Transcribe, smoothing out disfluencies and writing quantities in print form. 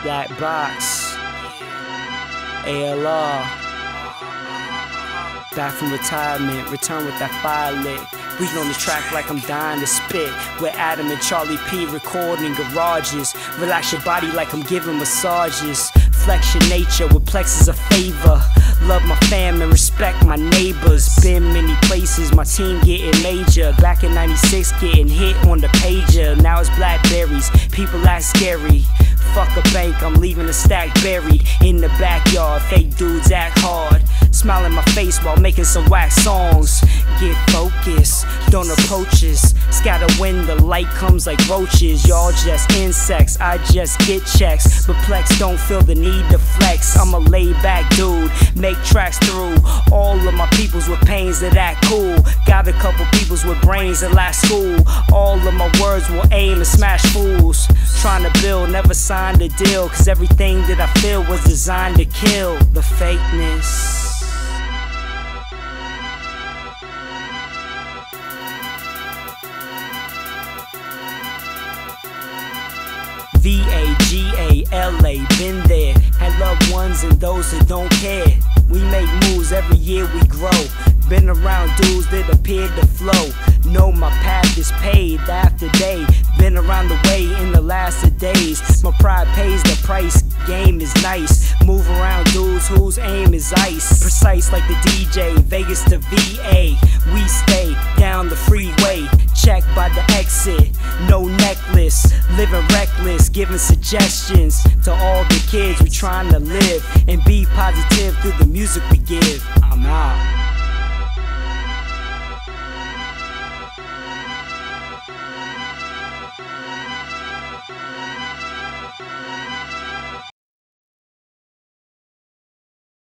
Black Box, ALR, back from retirement, return with that fire lit. Breathing on the track like I'm dying to spit. With Adam and Charlie P recording in garages. Relax your body like I'm giving massages. Flex your nature with plexus of favor. Love my fam and respect my neighbors. Been many places, my team getting major. Back in '96, getting hit on the pager. Now it's Blackberries, people act scary. Fuck a bank, I'm leaving a stack buried in the backyard. Fake dudes act hard, smile in my face while making some whack songs. Get focused, don't approach us. Scatter when the light comes like roaches. Y'all just insects, I just get checks. But Plex don't feel the need to flex. I'm a laid back dude, make tracks through all of my peoples with pains that act cool. Got a couple peoples with brains that last school. All of my words will aim and smash fools. Trying to build, never signed a deal, cause everything that I feel was designed to kill the fakeness. VAGALA, been there, had loved ones and those that don't care. We make moves, every year we grow. Been around dudes that appeared to flow. Know my path is paved after day. Been around the way in the last of days. My pride pays the price, game is nice. Move around dudes whose aim is ice. Precise like the DJ, Vegas to VA. We stay down the freeway, checked by the exit. No necklace, living reckless. Giving suggestions to all the kids we trying to live and be positive through the music we give. I'm out.